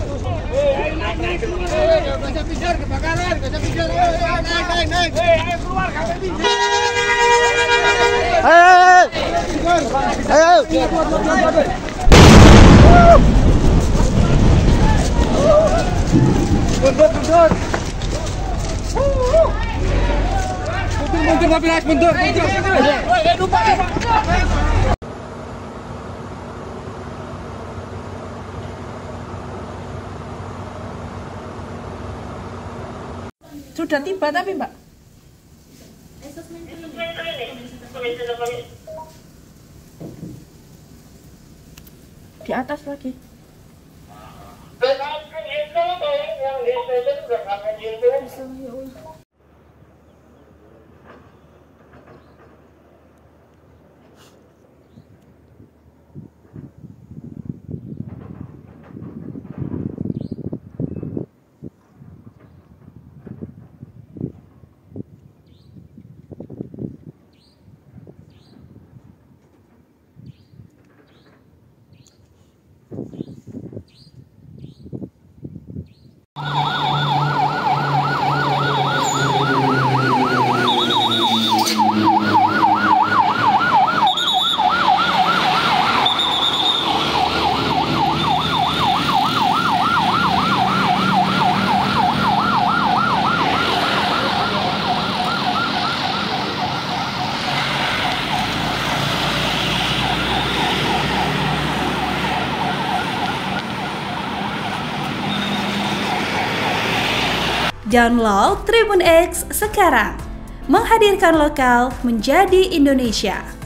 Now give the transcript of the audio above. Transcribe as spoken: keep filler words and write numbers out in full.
Naik, naik, naik. Gak usah pijar, kebakaran. Gak usah pijar. Naik, naik, naik. Ayo keluar, gak bisa. Ayo, ayo. Mundur, mundur. Mundur, mundur, mobil naik, mundur. Sudah tiba tapi Mbak. Di atas lagi. Download Tribun X sekarang, menghadirkan lokal menjadi Indonesia.